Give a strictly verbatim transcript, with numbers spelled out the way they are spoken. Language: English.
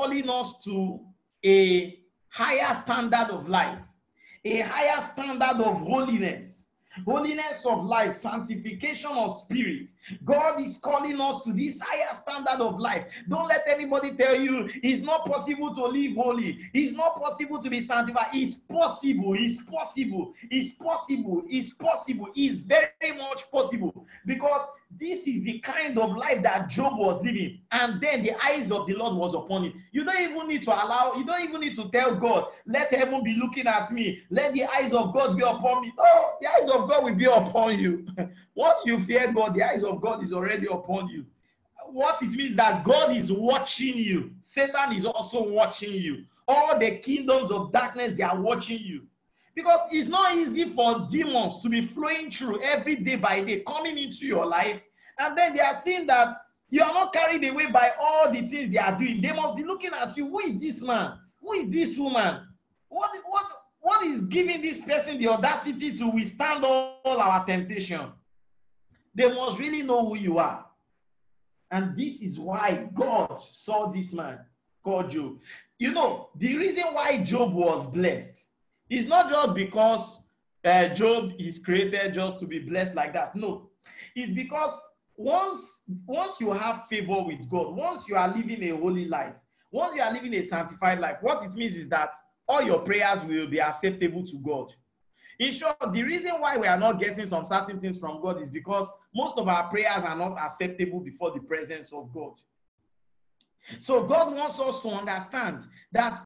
calling us to a higher standard of life, a higher standard of holiness. Holiness of life, sanctification of spirit. God is calling us to this higher standard of life. Don't let anybody tell you it's not possible to live holy. It's not possible to be sanctified. It's possible. It's possible. It's possible. It's possible. It's very much possible, because this is the kind of life that Job was living, and then the eyes of the Lord was upon him. You don't even need to allow, you don't even need to tell God, let heaven be looking at me, let the eyes of God be upon me. No, the eyes of God will be upon you. Once you fear God, the eyes of God is already upon you. What it means that God is watching you. Satan is also watching you. All the kingdoms of darkness, they are watching you. Because it's not easy for demons to be flowing through every day by day, coming into your life, and then they are seeing that you are not carried away by all the things they are doing. They must be looking at you. Who is this man? Who is this woman? What, what, what is giving this person the audacity to withstand all, all our temptation? They must really know who you are. And this is why God saw this man called Job. You know, the reason why Job was blessed is not just because uh, Job is created just to be blessed like that. No, it's because once, once you have favor with God, once you are living a holy life, once you are living a sanctified life, what it means is that all your prayers will be acceptable to God. In short, the reason why we are not getting some certain things from God is because most of our prayers are not acceptable before the presence of God. So God wants us to understand that